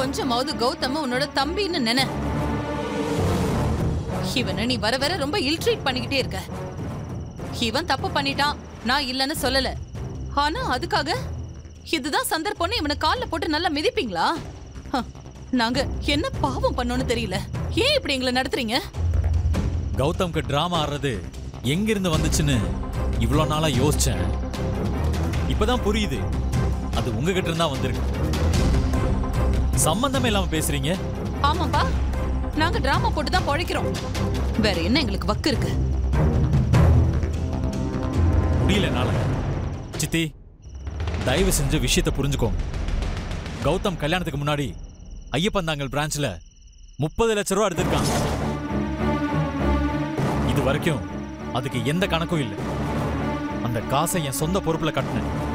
கொஞ்சமாவது கௌதம் உன்னோட தம்பின்னு நினை. இவனை நீ வர வர ரொம்ப இல்ட்ரீட் பண்ணிக்கிட்டே இருக்க. இவன் தப்பு பண்ணிட்டான், நான் இல்லன்னு சொல்லல. ஆனா அதுக்காக இதுதான் சந்தர்ப்பம்னு இவனை கால்ல போட்டு நல்லா மிதிப்பீங்களா? நாங்க என்ன பாவம் பண்ணோன்னு தெரியல. ஏன் இப்படி எங்களை நடத்துறீங்க? கௌதம்க்கு டிராமா ஆடுறது எங்கிருந்து வந்துச்சுன்னு இவ்வளவு நாளா யோசிச்சேன். இப்பதான் புரியுது, அது உங்ககிட்ட இருந்தா வந்திருக்கு. சம்பந்தமே இல்லாம பேசுறீங்க. ஆமாப்பா, நாங்க டிராமா போட்டுதான் பொழைக்கிறோம். வேற என்ன எங்களுக்கு வக்கு இருக்கு? முடியல என்னால. சித்தி, தயவு செஞ்சு விஷயத்தை புரிஞ்சுக்கோங்க. கௌதம் கல்யாணத்துக்கு முன்னாடி ஐயப்பந்தாங்கல் பிரான்ச்ல 30 லட்சம் ரூபா எடுத்திருக்கான். இது வரைக்கும் அதுக்கு எந்த கணக்கும் இல்லை. அந்த காசை என் சொந்த பொறுப்புல கட்டினேன்.